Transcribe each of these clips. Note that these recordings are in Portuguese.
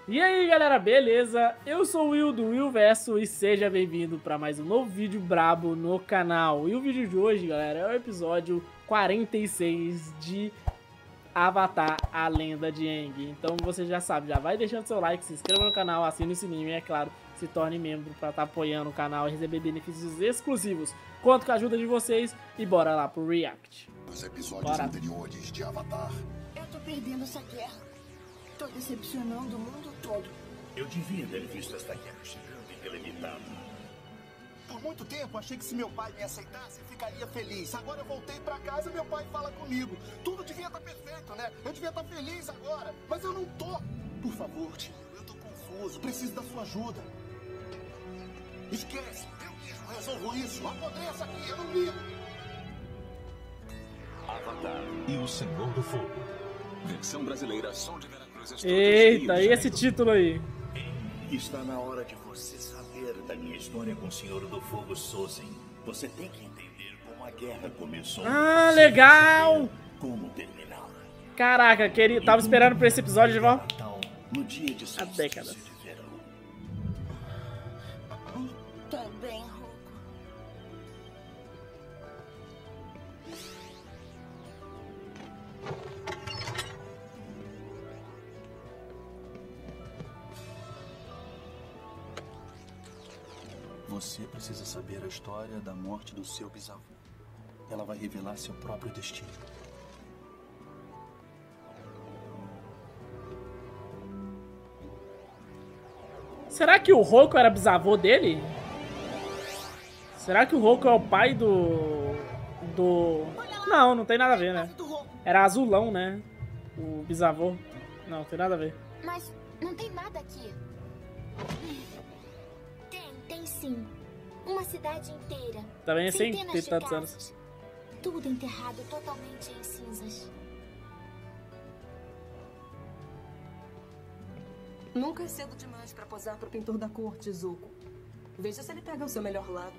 E aí galera, beleza? Eu sou o Will do Willverso e seja bem-vindo para mais um novo vídeo brabo no canal. E o vídeo de hoje, galera, é o episódio 46 de Avatar, a Lenda de Aang. Então você já sabe, já vai deixando seu like, se inscreva no canal, assine o sininho e, é claro, se torne membro para estar apoiando o canal e receber benefícios exclusivos. Conto com a ajuda de vocês e bora lá pro React. Os episódios anteriores de Avatar. Eu tô perdendo essa guerra. Tô decepcionando o mundo todo. Eu devia ter visto esta guerra chegando e tê-la evitado. Por muito tempo achei que se meu pai me aceitasse, eu ficaria feliz. Agora eu voltei pra casa e meu pai fala comigo. Tudo devia estar perfeito, né? Eu devia estar feliz agora, mas eu não tô. Por favor, tio, eu tô confuso, preciso da sua ajuda. Esquece, eu mesmo resolvo isso. Apodreça aqui, eu não ligo. Avatar e o Senhor do Fogo. Versão brasileira, som de Veracruz. Eita, e esse título aí? Está na hora de você saber da minha história com o Senhor do Fogo, Sozin. Você tem que entender como a guerra começou. Ah, legal! Como terminá-la. Caraca, tava esperando por esse episódio de volta No dia de há décadas. de verão. Tá bem, Roku. Você precisa saber a história da morte do seu bisavô. Ela vai revelar seu próprio destino. Será que o Roku era bisavô dele? Será que o Roku é o pai do... Não, não tem nada a ver, né? Era azulão, né? O bisavô. Não, tem nada a ver. Mas não tem nada aqui. Tem sim. Uma cidade inteira. Também é sem Centenas ter de tantos casas. anos. Tudo enterrado totalmente em cinzas. Nunca é cedo demais pra posar pro pintor da corte, Zuko. Veja se ele pega o seu melhor lado.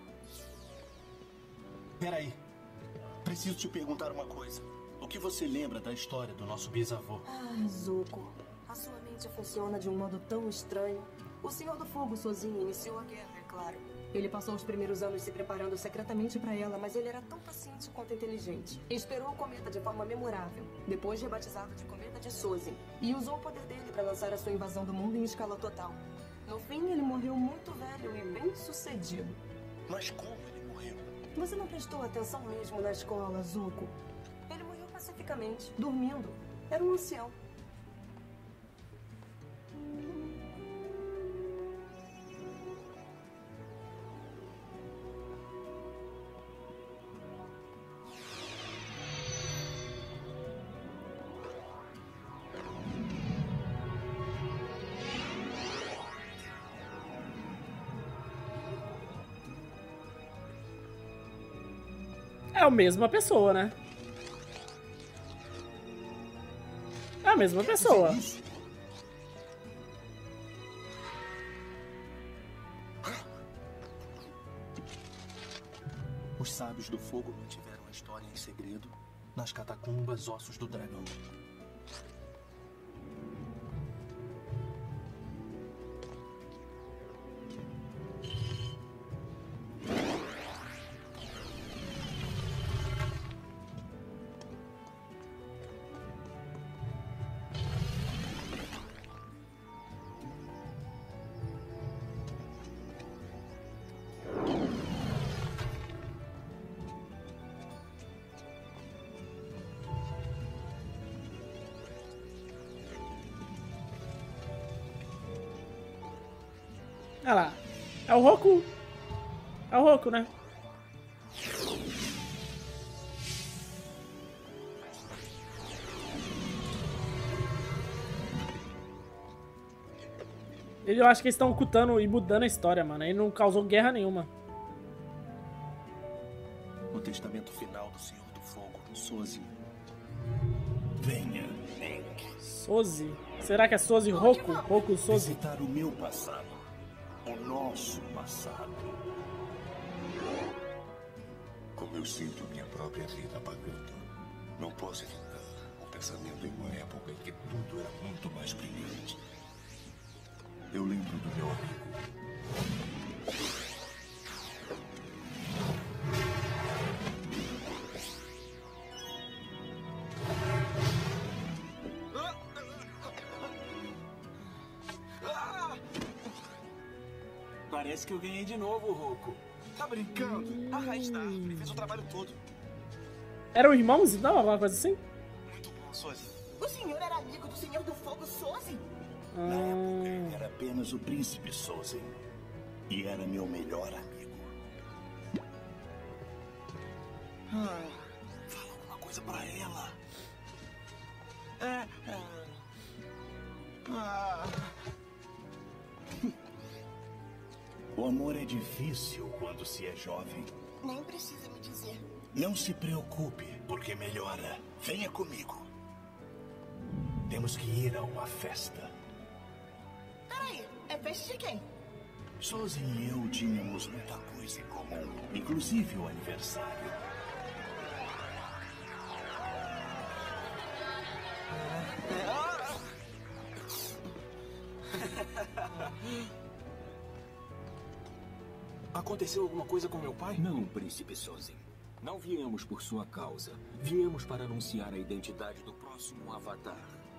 Peraí. Preciso te perguntar uma coisa. O que você lembra da história do nosso bisavô? Ah, Zuko. A sua mente funciona de um modo tão estranho. O Senhor do Fogo sozinho iniciou a guerra, é claro. Ele passou os primeiros anos se preparando secretamente pra ela, mas ele era tão paciente quanto inteligente. Esperou o cometa de forma memorável, depois rebatizado de cometa de Sozin, e usou o poder dele pra lançar a sua invasão do mundo em escala total. No fim, ele morreu muito velho e bem sucedido. Mas como ele morreu? Você não prestou atenção mesmo na escola, Zuko? Ele morreu pacificamente, dormindo. Era um ancião. É a mesma pessoa, né? É a mesma pessoa. Os sábios do fogo mantiveram a história em segredo nas catacumbas Ossos do Dragão. Olha lá. É o Roku. É o Roku, né? Eu acho que eles estão ocultando e mudando a história, mano. Ele não causou guerra nenhuma. O testamento final do Senhor do Fogo, Sozin. Venha, Aang. Sozi. Será que é Sozi Roku? Roku Sozi? Visitar o meu passado. O nosso passado. Como eu sinto minha própria vida apagando. Não posso evitar o pensamento em uma época em que tudo era muito mais brilhante. Eu lembro do meu amigo. Parece que eu ganhei de novo, Roku. Tá brincando? A raiz da árvore fez o trabalho todo. Eram irmãos, então? Alguma coisa assim? Muito bom, Suzy. O senhor era amigo do Senhor do Fogo Sozin? Na época, ele era apenas o príncipe Sozin. E era meu melhor amigo. Fala alguma coisa pra ela. O amor é difícil quando se é jovem. Nem precisa me dizer. Não se preocupe, porque melhora. Venha comigo. Temos que ir a uma festa. Peraí, é festa de quem? Sozin e eu tínhamos muita coisa em comum, inclusive o aniversário. Aconteceu alguma coisa com meu pai? Não, príncipe Sozin. Não viemos por sua causa. Viemos para anunciar a identidade do próximo Avatar.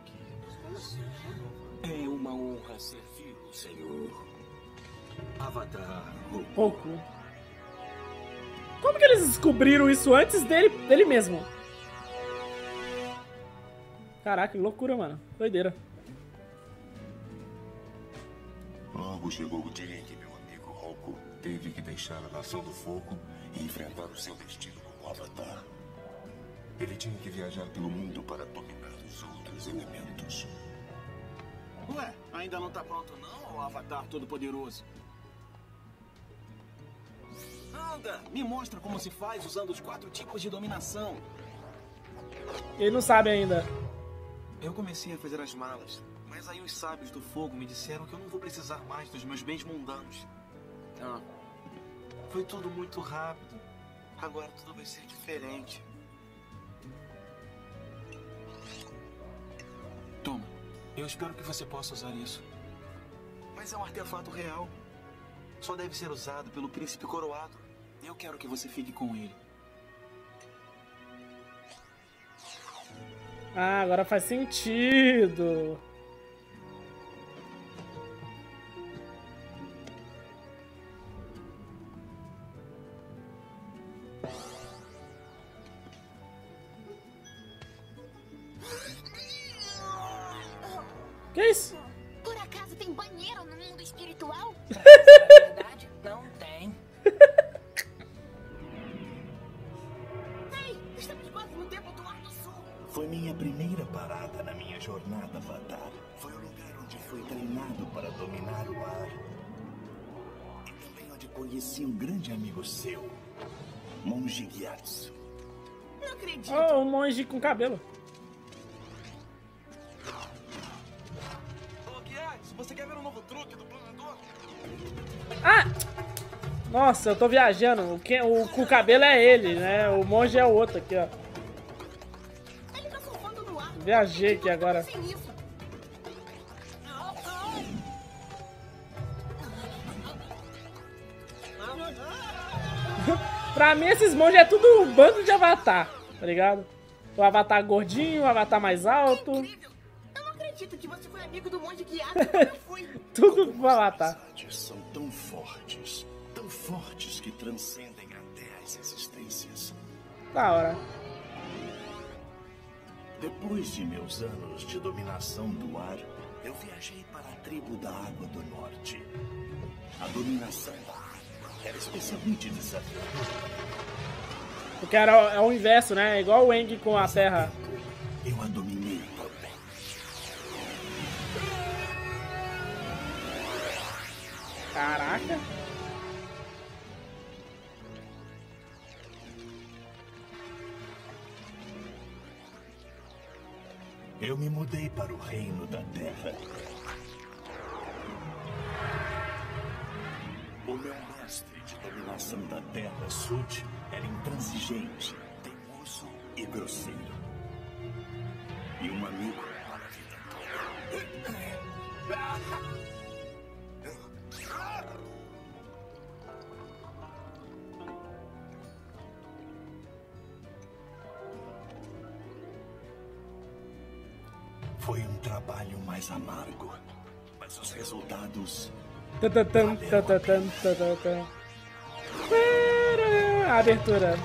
É uma honra servi-lo, senhor. Avatar Pouco. Como que eles descobriram isso antes dele mesmo? Caraca, que loucura, mano. Doideira. Logo chegou o dia em que meu amigo Roku teve que deixar a Nação do Fogo e enfrentar o seu destino como Avatar. Ele tinha que viajar pelo mundo para dominar os outros elementos. Ué, ainda não tá pronto não, o Avatar Todo-Poderoso? Anda, me mostra como se faz usando os 4 tipos de dominação. Ele não sabe ainda. Eu comecei a fazer as malas, mas aí os sábios do fogo me disseram que eu não vou precisar mais dos meus bens mundanos. Foi tudo muito rápido. Agora tudo vai ser diferente. Toma, eu espero que você possa usar isso. Mas é um artefato real. Só deve ser usado pelo príncipe coroado. Eu quero que você fique com ele. Ah, agora faz sentido. Que isso? Por acaso tem banheiro no mundo espiritual? Verdade, não tem. Ei, estamos quase no tempo do Ar do Sul. Foi minha primeira parada na minha jornada Avatar. Foi o lugar onde fui treinado para dominar o ar. E também onde conheci um grande amigo seu, Monge Gyatso. Não acredito. Oh, um monge com cabelo. Ô, Gyatso, você quer ver um novo truque do planador? Ah! Nossa, eu tô viajando. O com cabelo é ele, né? O monge é o outro aqui, ó. Ele tá surfando no ar. Viajei aqui agora. Sem isso. Pra mim, esses monges é tudo um bando de avatar, tá ligado? O avatar gordinho, o avatar mais alto. Incrível. Eu não acredito que você foi amigo do monge guiado como eu fui. Tudo pro avatar. Amizades são tão fortes que transcendem até as existências. Da hora. Depois de meus anos de dominação do ar, eu viajei para a tribo da Água do Norte. A dominação da água era especialmente desafiadora. Porque é o inverso, né? É igual o Aang com a terra. Eu a dominei também. Caraca. Eu me mudei para o reino da terra. O meu mestre de dominação da terra, Sud, era intransigente, teimoso e grosseiro. E um amigo para a vida toda. Foi um trabalho mais amargo, mas os resultados... A abertura.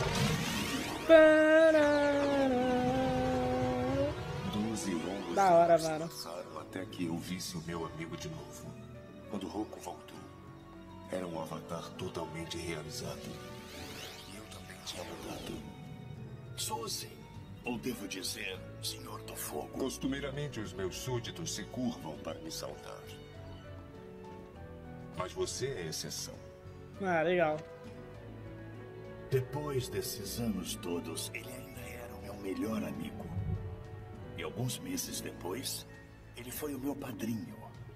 12 longos Da hora, anos mano. passaram até que eu visse o meu amigo de novo. Quando Roku voltou, era um avatar totalmente realizado. E eu também tinha mudado. Suzy, ou devo dizer, Senhor do Fogo. Costumeiramente os meus súditos se curvam para me saudar. Mas você é exceção. Ah, legal. Depois desses anos todos, ele ainda era o meu melhor amigo. E alguns meses depois, ele foi o meu padrinho.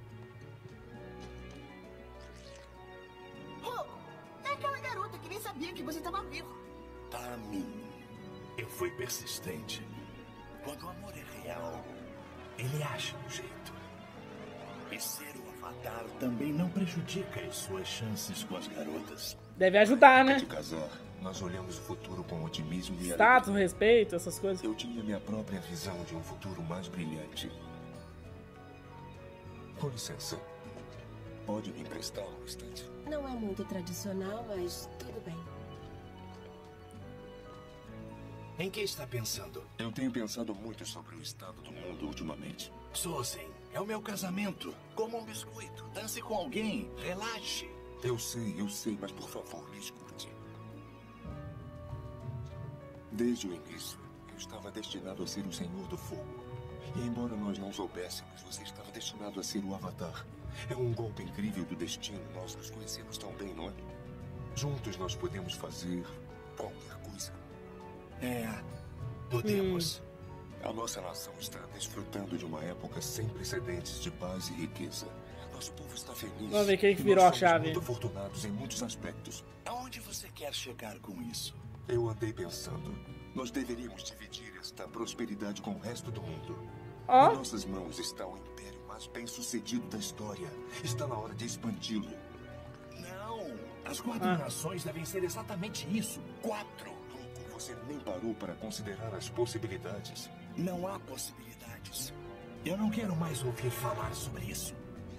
Oh, é aquela garota que nem sabia que você estava vivo. Para mim, eu fui persistente. Quando o amor é real, ele acha um jeito. E ser o avatar também não prejudica as suas chances com as garotas. Deve ajudar, né? De casar, nós olhamos o futuro com otimismo e Status, alegria. respeito, essas coisas. Eu tinha minha própria visão de um futuro mais brilhante. Com licença. Pode me emprestar um instante? Não é muito tradicional, mas tudo bem. Em que está pensando? Eu tenho pensado muito sobre o estado do mundo ultimamente. Susan, é o meu casamento. Coma um biscoito, dance com alguém, relaxe. Eu sei, mas por favor, me escute. Desde o início, eu estava destinado a ser o Senhor do Fogo. E embora nós não soubéssemos, você estava destinado a ser o Avatar. É um golpe incrível do destino. Nós nos conhecemos tão bem, não é? Juntos nós podemos fazer qualquer coisa. É, podemos. A nossa nação está desfrutando de uma época sem precedentes de paz e riqueza. Nosso povo está feliz. Vamos ver quem que E virou nós a somos chave. muito afortunados em muitos aspectos. Aonde você quer chegar com isso? Eu andei pensando. Nós deveríamos dividir esta prosperidade com o resto do mundo. Ó. Em nossas mãos está o império mais bem-sucedido da história. Está na hora de expandi-lo. Não, as 4 nações devem ser exatamente isso. 4. Louco, você nem parou para considerar as possibilidades. Não há possibilidades. Eu não quero mais ouvir falar sobre isso.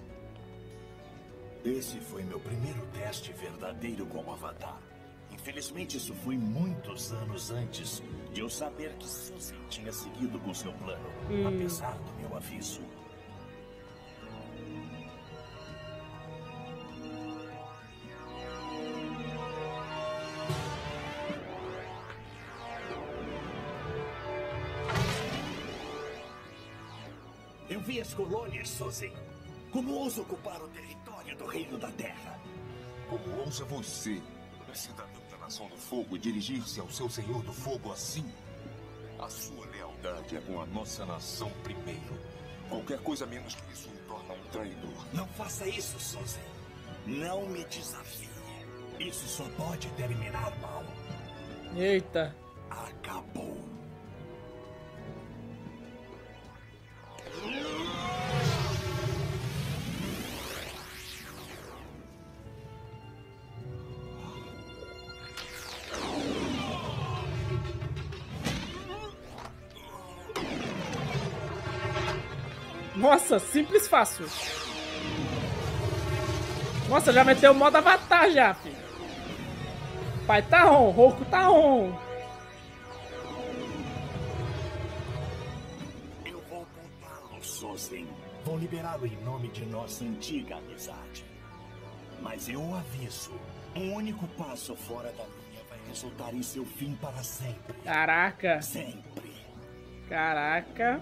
Esse foi meu primeiro teste verdadeiro como Avatar. Infelizmente, isso foi muitos anos antes de eu saber que Susan tinha seguido com seu plano, apesar do meu aviso. Eu vi as colônias, Susan. Como ousa ocupar o território do Reino da Terra? Como ousa você, cidadão da Nação do Fogo, dirigir-se ao seu Senhor do Fogo assim? A sua lealdade é com a nossa nação primeiro. Qualquer coisa menos que isso o torna um traidor. Não faça isso, Susan. Não me desafie. Isso só pode terminar mal. Eita. Acabou. Nossa, simples fácil. Nossa, já meteu o modo Avatar já, filho. Pai tá on, Roku tá on. Eu vou poupá-lo, Susan. Vou liberá-lo em nome de nossa antiga amizade. Mas eu o aviso, um único passo fora da linha vai resultar em seu fim para sempre. Caraca. Sempre. Caraca.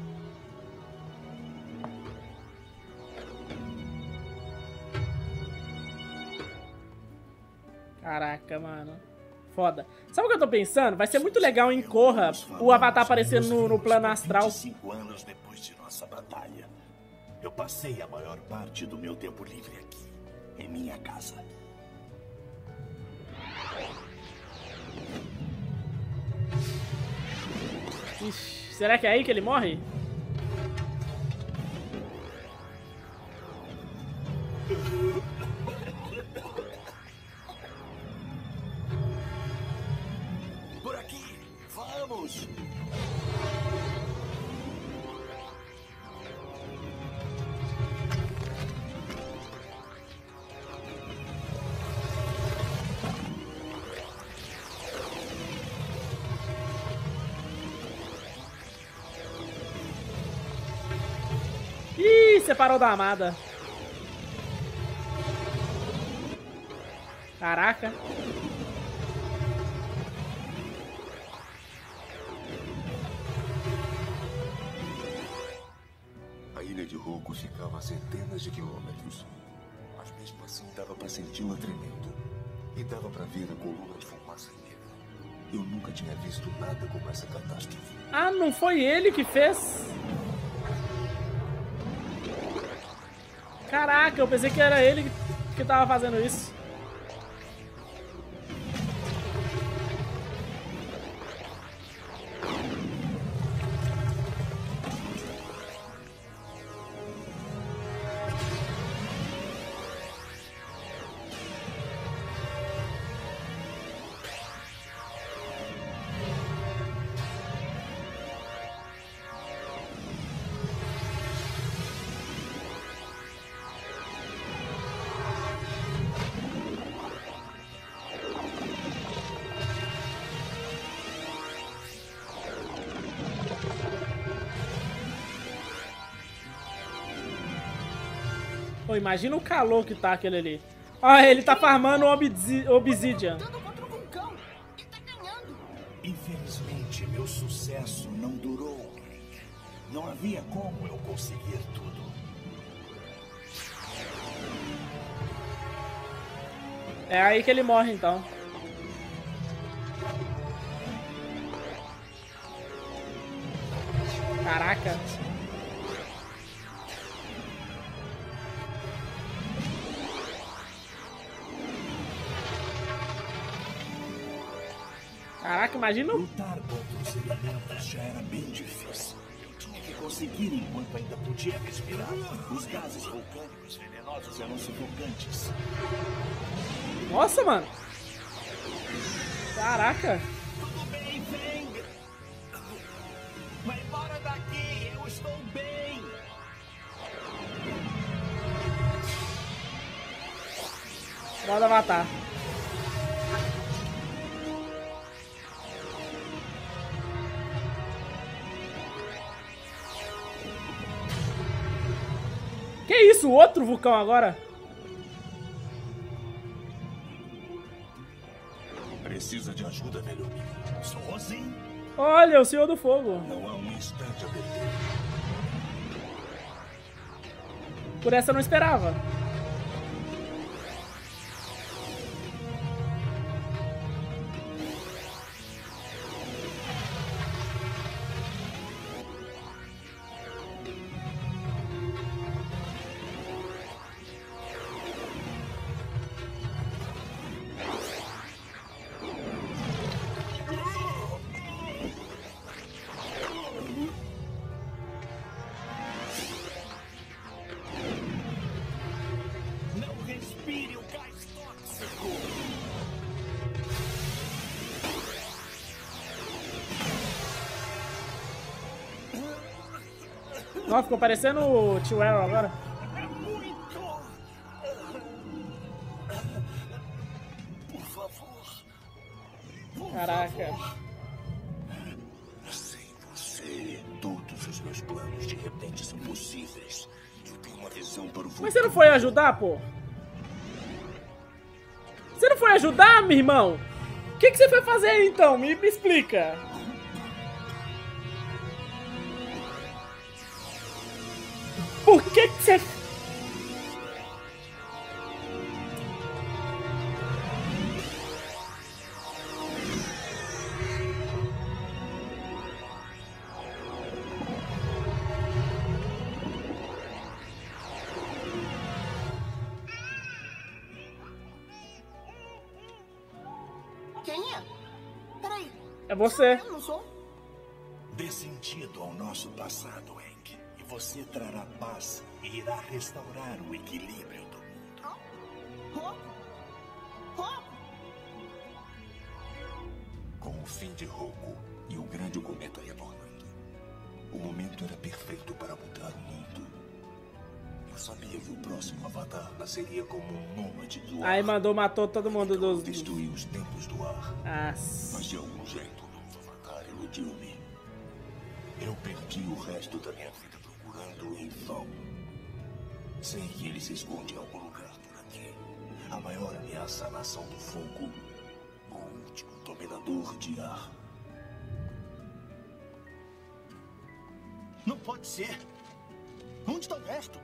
Caraca, mano. Foda. Sabe o que eu tô pensando? Vai ser muito legal em Korra o Avatar aparecendo no plano astral. 25 anos depois de nossa batalha, eu passei a maior parte do meu tempo livre aqui, em minha casa. Ixi, será que é aí que ele morre? Por aqui, vamos! separou da amada. Caraca. A ilha de Roku ficava a centenas de quilômetros. Mas mesmo assim dava para senti-la tremendo. E dava para ver a coluna de fumaça negra. Eu nunca tinha visto nada como essa catástrofe. Ah, não foi ele que fez? Caraca, eu pensei que era ele que tava fazendo isso. Pô, imagina o calor que tá aquele ali. Ó, ele tá farmando Obsidian. Infelizmente, meu sucesso não durou. Não havia como eu conseguir tudo. É aí que ele morre, então. Caraca. Caraca, imagina. Lutar contra os elementos já era bem difícil. Eu tinha que conseguir enquanto ainda podia respirar. Os gases vulcânicos venenosos eram sufocantes. Nossa, mano. Caraca. Tudo bem, vem. Vai embora daqui, eu estou bem. Modo Avatar. Que isso? Outro vulcão agora? Precisa de ajuda, velho amigo. Sozinho? Olha, o Senhor do Fogo. Não há um instante a perder. Por essa eu não esperava. Nossa, ficou parecendo o Tio Arrow agora. Por favor. Caraca. Sem você, todos os meus planos de repente são possíveis. Eu tenho uma visão para o futuro. Mas você não foi ajudar, pô? Você não foi ajudar, meu irmão? O que você foi fazer então? Me explica. Por que você... Quem é? Peraí. É você. Eu não sou? Dê sentido ao nosso passado, Hank. E você trará paz e irá restaurar o equilíbrio do mundo. Com o fim de Roku e o grande cometa retornando, o momento era perfeito para mudar o mundo. Eu sabia que o próximo Avatar nasceria como um nômade do ar. Aí matou todo mundo dos... Destruiu os tempos do ar. Mas de algum jeito o novo Avatar iludiu-me. Eu perdi o resto da minha vida procurando em vão. Sei que ele se esconde em algum lugar por aqui. A maior ameaça à Nação do Fogo. O último dominador de ar. Não pode ser. Onde está o resto?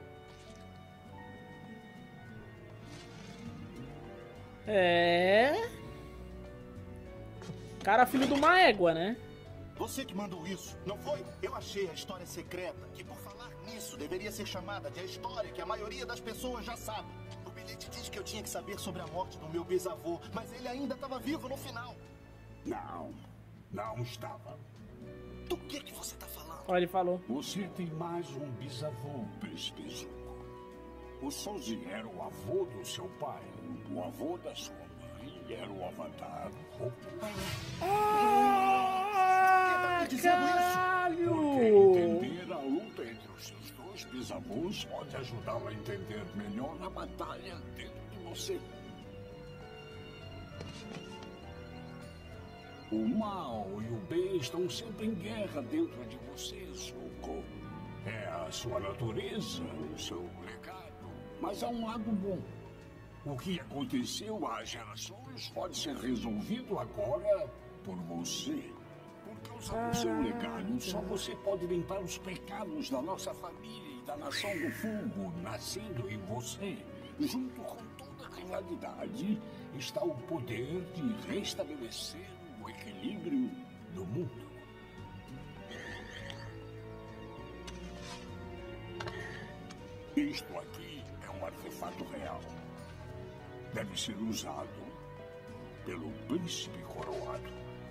Cara, filho de uma égua, né? Você que mandou isso, não foi? Eu achei a história secreta, que por falar nisso deveria ser chamada de a história que a maioria das pessoas já sabe. O bilhete diz que eu tinha que saber sobre a morte do meu bisavô, mas ele ainda estava vivo no final. Não estava. Do que você está falando? Olha, ele falou. Você tem mais um bisavô, Príncipe Zuko. O Sozin era o avô do seu pai. O avô da sua mãe era o Avatar Roku. Caralho! Porque entender a luta entre os seus dois bisavôs pode ajudá-lo a entender melhor a batalha dentro de você. O mal e o bem estão sempre em guerra dentro de você, Zuko. É a sua natureza, o seu legado. Mas há um lado bom. O que aconteceu há gerações pode ser resolvido agora por você. Porque usando o seu legado, só você pode limpar os pecados da nossa família e da Nação do Fogo, nascendo em você. Junto com toda a realidade está o poder de restabelecer o equilíbrio do mundo. Isto aqui é um artefato real. Deve ser usado pelo Príncipe Coroado.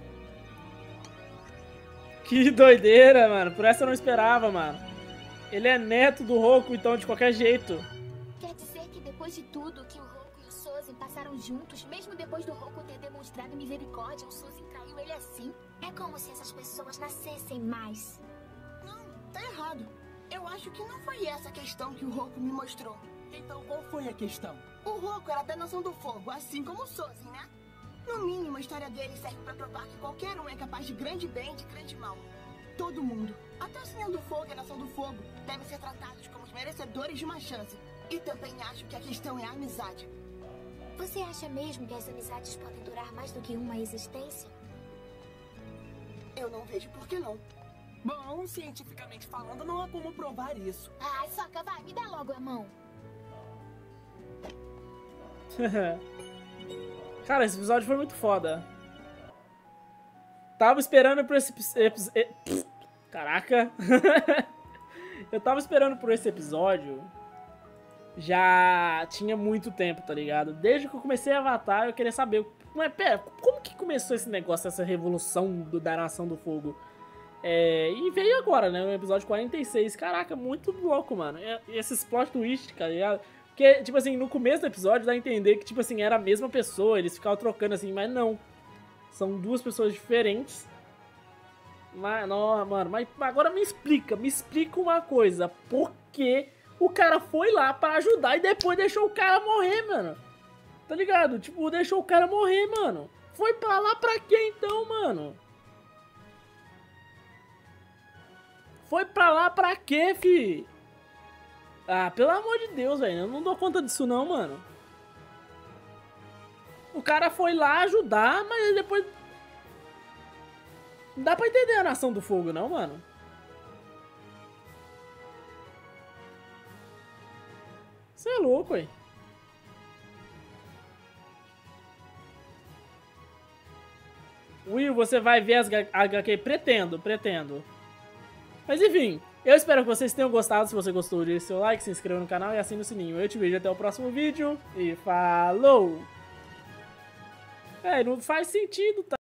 Que doideira, mano. Por essa eu não esperava, mano. Ele é neto do Roku, então, de qualquer jeito. Quer dizer que depois de tudo que o Roku e o Sozin passaram juntos, mesmo depois do Roku ter demonstrado misericórdia, o Sozin traiu ele assim? É como se essas pessoas nascessem mais. Não, tá errado. Eu acho que não foi essa a questão que o Roku me mostrou. Então qual foi a questão? O Roku era da Nação do Fogo, assim como o Sozin, né? No mínimo, a história dele serve pra provar que qualquer um é capaz de grande bem e de grande mal. Todo mundo, até o Senhor do Fogo e a Nação do Fogo, devem ser tratados como os merecedores de uma chance. E também acho que a questão é a amizade. Você acha mesmo que as amizades podem durar mais do que uma existência? Eu não vejo por que não. Bom, cientificamente falando, não há como provar isso. Ai, Sokka, vai, me dá logo a mão. Cara, esse episódio foi muito foda. Tava esperando por esse... Caraca. Eu tava esperando por esse episódio já tinha muito tempo, tá ligado? Desde que eu comecei a Avatar, eu queria saber... Mas pera, como que começou esse negócio, essa revolução da Nação do Fogo? E veio agora, né? No episódio 46. Caraca, muito louco, mano. Esses plot twist, tá ligado? Porque, tipo assim, no começo do episódio dá a entender que, tipo assim, era a mesma pessoa, eles ficavam trocando assim, mas não. São duas pessoas diferentes. Mas, não, mano, mas agora me explica uma coisa. Por que o cara foi lá pra ajudar e depois deixou o cara morrer, mano? Tá ligado? Tipo, deixou o cara morrer, mano. Foi pra lá pra quê, então, mano? Foi pra lá pra quê, fi? Ah, pelo amor de Deus, velho. Eu não dou conta disso não, mano. O cara foi lá ajudar, mas depois... Não dá pra entender a Nação do Fogo, não, mano. Você é louco, ué. Will, você vai ver as HQ? Pretendo. Mas enfim, eu espero que vocês tenham gostado. Se você gostou, deixe seu like, se inscreva no canal e assine o sininho. Eu te vejo até o próximo vídeo e falou! Não faz sentido, tá?